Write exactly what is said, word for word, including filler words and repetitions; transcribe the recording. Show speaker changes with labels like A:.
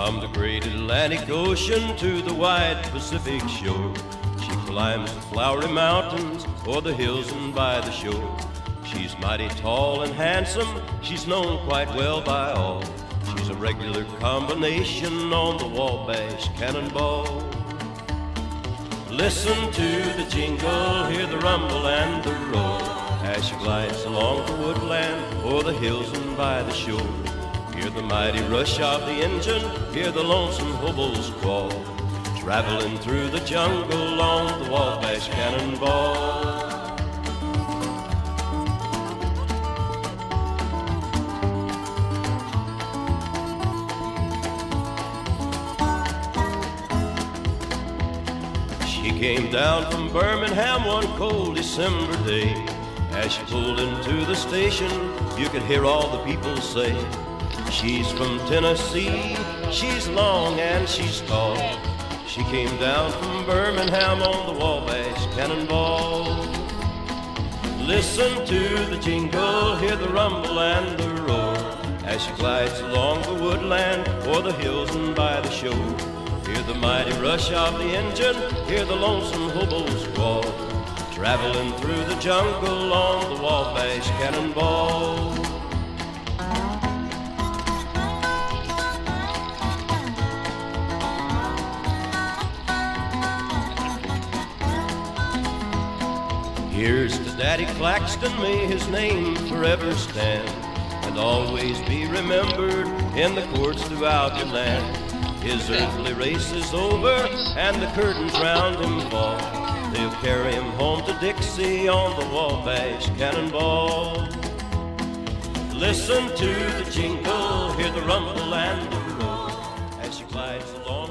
A: From the great Atlantic Ocean to the wide Pacific shore, she climbs the flowery mountains or the hills and by the shore. She's mighty tall and handsome, she's known quite well by all. She's a regular combination on the Wabash Cannonball. Listen to the jingle, hear the rumble and the roar, as she glides along the woodland or the hills and by the shore. Hear the mighty rush of the engine, hear the lonesome hobo's crawl, traveling through the jungle on the Wabash Cannonball. She came down from Birmingham one cold December day. As she pulled into the station, you could hear all the people say, she's from Tennessee, she's long and she's tall. She came down from Birmingham on the Wabash Cannonball. Listen to the jingle, hear the rumble and the roar, as she glides along the woodland or the hills and by the shore. Hear the mighty rush of the engine, hear the lonesome hobo's crawl, traveling through the jungle on the Wabash Cannonball. Here's to Daddy Claxton, may his name forever stand, and always be remembered in the courts throughout your land. His earthly race is over, and the curtains round him fall. They'll carry him home to Dixie on the Wabash Cannonball. Listen to the jingle, hear the rumble and the roar, as she glides along